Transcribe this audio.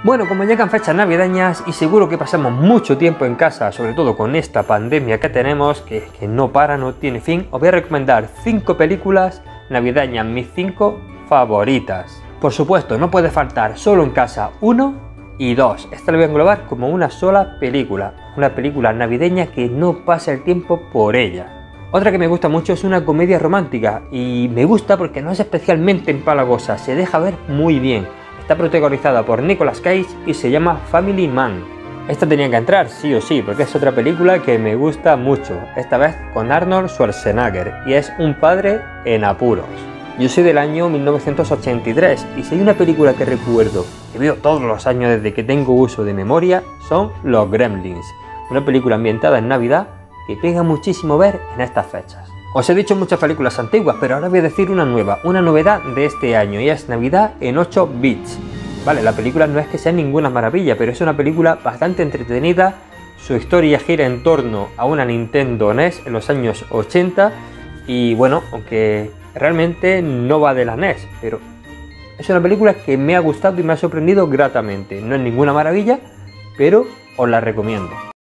Bueno, como llegan fechas navideñas y seguro que pasamos mucho tiempo en casa, sobre todo con esta pandemia que tenemos, que no para, no tiene fin, os voy a recomendar 5 películas navideñas, mis 5 favoritas. Por supuesto, no puede faltar Solo en Casa 1 y 2. Esta la voy a englobar como una sola película, una película navideña que no pasa el tiempo por ella. Otra que me gusta mucho es una comedia romántica y me gusta porque no es especialmente empalagosa, se deja ver muy bien. Está protagonizada por Nicolas Cage y se llama Family Man. Esta tenía que entrar sí o sí porque es otra película que me gusta mucho, esta vez con Arnold Schwarzenegger y es un padre en apuros. Yo soy del año 1983 y si hay una película que recuerdo, que veo todos los años desde que tengo uso de memoria, son Los Gremlins, una película ambientada en Navidad que pega muchísimo ver en estas fechas. Os he dicho muchas películas antiguas, pero ahora voy a decir una nueva, una novedad de este año y es Navidad en 8 bits. Vale, la película no es que sea ninguna maravilla, pero es una película bastante entretenida. Su historia gira en torno a una Nintendo NES en los años 80 y bueno, aunque realmente no va de la NES, pero es una película que me ha gustado y me ha sorprendido gratamente. No es ninguna maravilla, pero os la recomiendo.